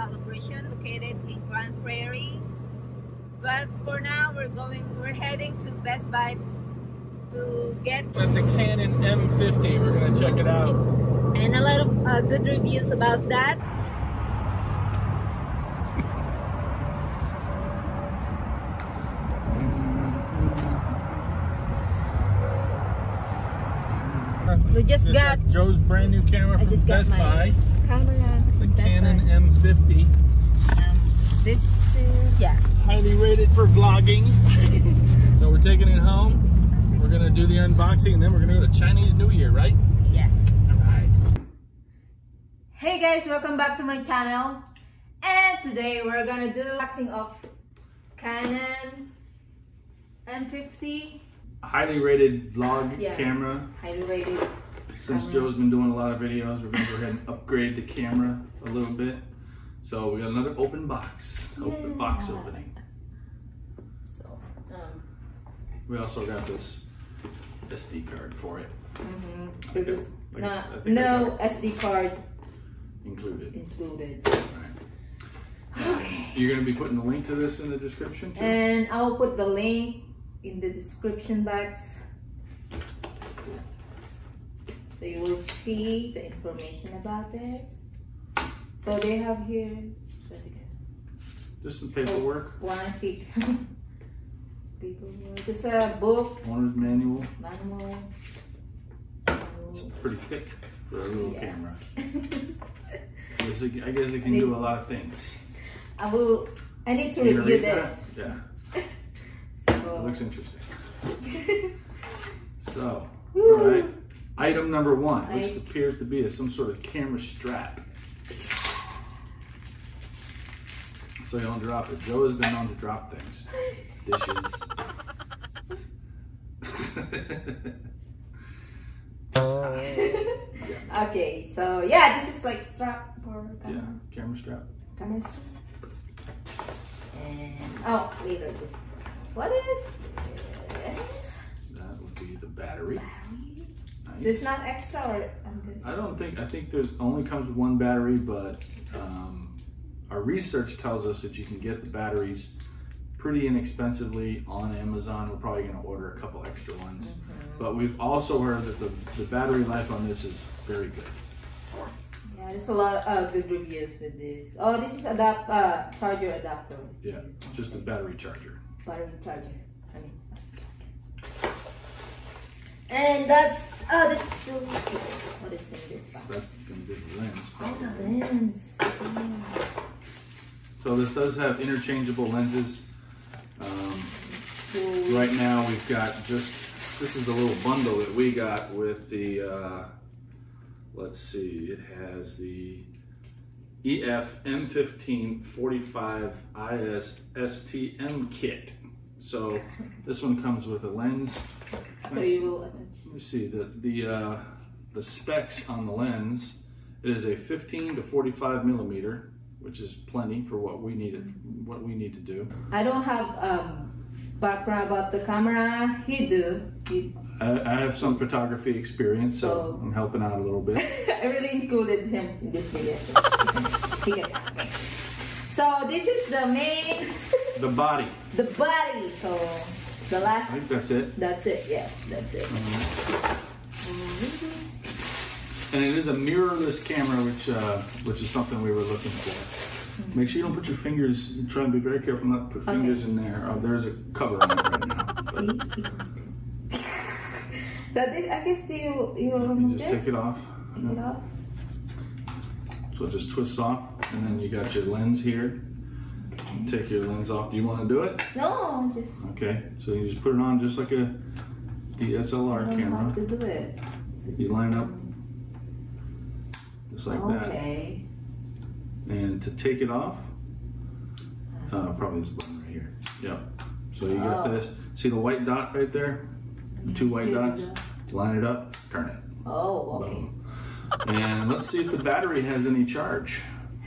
calibration located in Grand Prairie. But for now, we're heading to Best Buy to get at the Canon M50. We're gonna check it out. And a lot of good reviews about that. We just got Joe's brand new camera from Best Buy. Camera. The Canon M50. This is highly rated for vlogging. So we're taking it home. We're gonna do the unboxing and then we're gonna go to Chinese New Year, right? Yes. All right. Hey guys, welcome back to my channel. And today we're gonna do unboxing of Canon M50. Highly rated vlog camera. Highly rated. Since Joe's been doing a lot of videos, we're gonna go ahead and upgrade the camera a little bit. So we got another open box. Box opening. So we also got this SD card for it. This is no SD card included. Right. Okay. You're gonna be putting the link to this in the description too? And I'll put the link in the description box. So you will see the information about this. So they have here just some paperwork. Warranty. Paperwork. It's a book. Owner's manual. Manual. It's pretty thick for a little camera. I guess it can do a lot of things. I need to review this. Yeah. So. It looks interesting. So, all right. Item number one, which appears to be some sort of camera strap. So you don't drop it. Joe has been known to drop things. Dishes. Okay, so yeah, this is like strap for camera. Yeah, camera strap. Camera strap. And later this. What is this? That would be the battery. Nice. This not extra or I think there's only comes with one battery, but our research tells us that you can get the batteries pretty inexpensively on Amazon. We're probably going to order a couple extra ones. But we've also heard that the battery life on this is very good. Yeah, there's a lot of good reviews with this. Oh, this is charger adapter. Yeah, just a battery charger. Battery charger. And that's this is still what is in this box? That's gonna be the lens. Oh, the lens. So this does have interchangeable lenses. Right now we've got this is the little bundle that we got with the let's see, it has the EF M50 45 IS STM kit. So this one comes with a lens. So you will let me see the specs on the lens. It is a 15 to 45 millimeter, which is plenty for what we need to do. I don't have background about the camera. He do. I have some photography experience, so I'm helping out a little bit. I really included him in this video. So this is the main. The body. The body. So the last. I think that's it. That's it. Yeah, that's it. And it is a mirrorless camera, which is something we were looking for. Make sure you don't put your fingers. You try to be very careful not to put fingers in there. Oh, there's a cover on it right now. So this, I guess you just take it off. Take it off. So it just twists off, and then you got your lens here. Okay. Take your lens off. Do you want to do it? No, just. Okay, so you just put it on just like a DSLR camera. I don't know how to do it. You line up just like that. Okay. And to take it off, probably this button right here. Yep. So you got this. See the white dot right there? The two white dots? Line it up, turn it. Oh, okay. Boom. And let's see if the battery has any charge.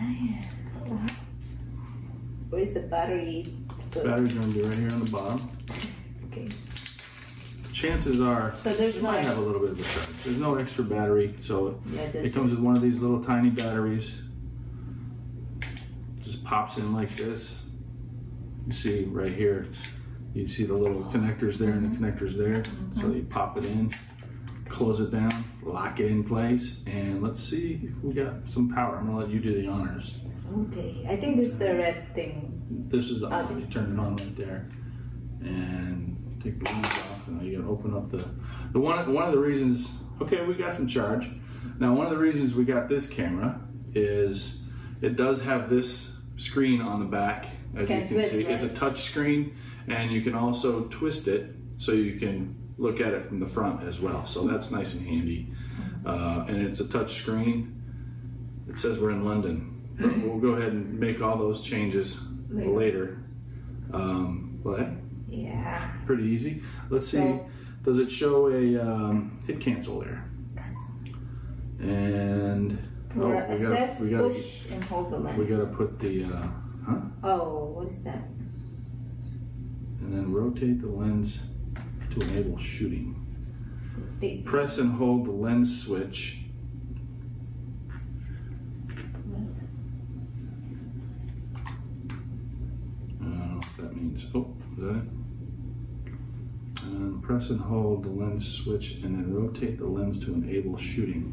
Where is the battery? The battery's going to be right here on the bottom. Okay. Chances are it might have a little bit of a charge. There's no extra battery, so it comes with one of these little tiny batteries. pops in like this. You see right here, you see the little connectors there and the connectors there. So you pop it in, close it down, lock it in place, and let's see if we got some power. I'm gonna let you do the honors. Okay, I think this is the red thing. This is the on. You turn it on right there, and take the leaves off. Now you gotta open up the one of the reasons. Okay, we got some charge. Now one of the reasons we got this camera is it does have this screen on the back, as you can see. Right? It's a touch screen, and you can also twist it so you can look at it from the front as well. So that's nice and handy. And it's a touch screen. It says we're in London, but we'll go ahead and make all those changes later. But yeah, pretty easy. Let's see. Does it show a hit cancel there? And we gotta push and hold the lens. We gotta put the Oh, what is that? And then rotate the lens to enable shooting. Press and hold the lens switch. I don't know what that means. Oh, is that it? And press and hold the lens switch and then rotate the lens to enable shooting.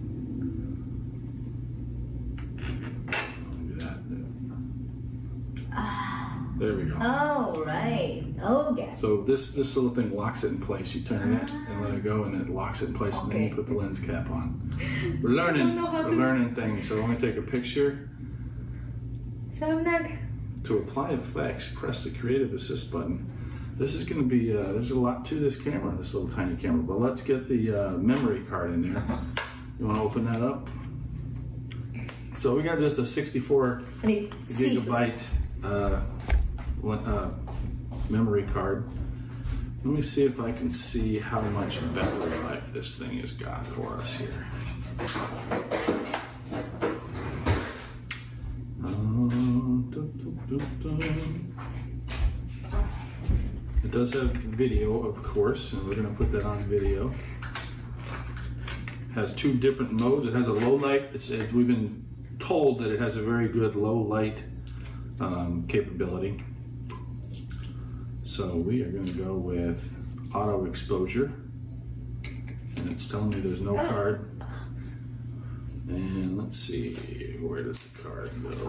There we go. Oh, right. Okay. So this little thing locks it in place. You turn it and let it go, and it locks it in place, and then you put the lens cap on. We're learning things. So I'm going to take a picture. So I'm not... To apply effects, press the Creative Assist button. This is going to be, there's a lot to this camera, this little tiny camera, but let's get the memory card in there. You want to open that up? So we got just a 64 gigabyte memory card. Let me see if I can see how much battery life this thing has got for us here. It does have video, of course, and we're going to put that on video. It has two different modes. It has a low light. We've been told that it has a very good low light capability. So we are going to go with auto exposure, and it's telling me there's no card. And let's see, where does the card go? Does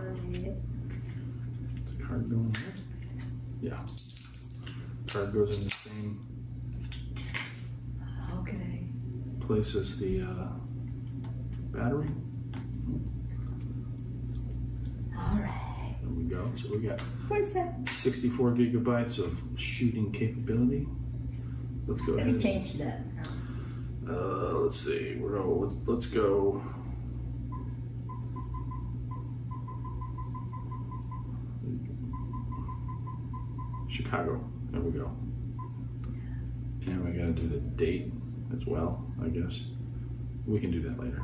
the card go in there? Yeah. The card goes in the same place as the battery. Alright. There we go. So we got 64 gigabytes of shooting capability. Let's go ahead. Let me change that. Let's see. Let's go. Chicago. There we go. And we gotta do the date as well, I guess. We can do that later.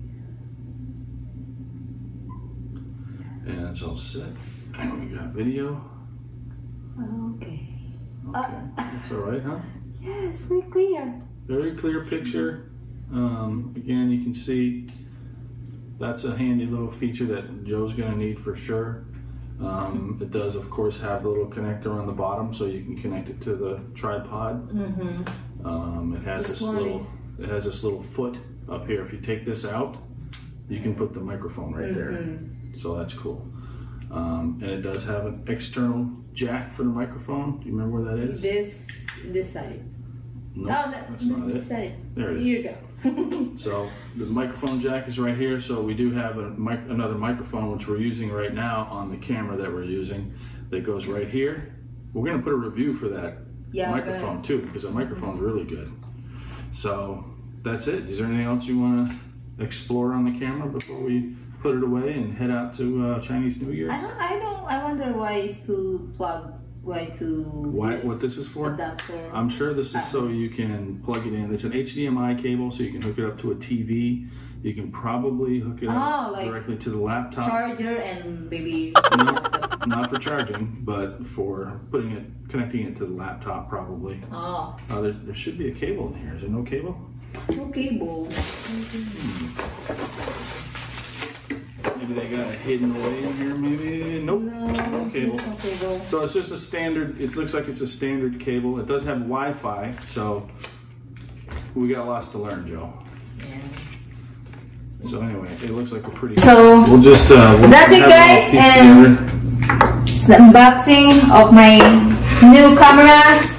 And it's all set. And we got video. Okay. Okay. That's all right, huh? Yes, very clear. Very clear picture. Again, you can see that's a handy little feature that Joe's gonna need for sure. It does, of course, have a little connector on the bottom, so you can connect it to the tripod. It has this little foot up here. If you take this out, you can put the microphone right there. So that's cool. And it does have an external jack for the microphone. Do you remember where that is? This side. No, that's not it. Side. There it is. Here you go. So the microphone jack is right here. So we do have another microphone, which we're using right now on the camera that we're using, that goes right here. We're going to put a review for that microphone too, because the microphone's really good. So that's it. Is there anything else you want to explore on the camera before we put it away and head out to Chinese New Year? I wonder why it's to plug. What this is for? Adapter. I'm sure this is so you can plug it in. It's an HDMI cable, so you can hook it up to a TV. You can probably hook it up directly to the laptop. Charger and maybe. No, not for charging, but for connecting it to the laptop probably. Oh. There should be a cable in here. Is there no cable? No cable. Maybe they got a hidden way in here, maybe? Nope. No cable. No cable. So it's just a standard, it looks like it's a standard cable. It does have Wi-Fi, so we got lots to learn, Joe. Yeah. So anyway, it looks like a pretty... So, we'll just... that's it, guys, and it's the unboxing of my new camera.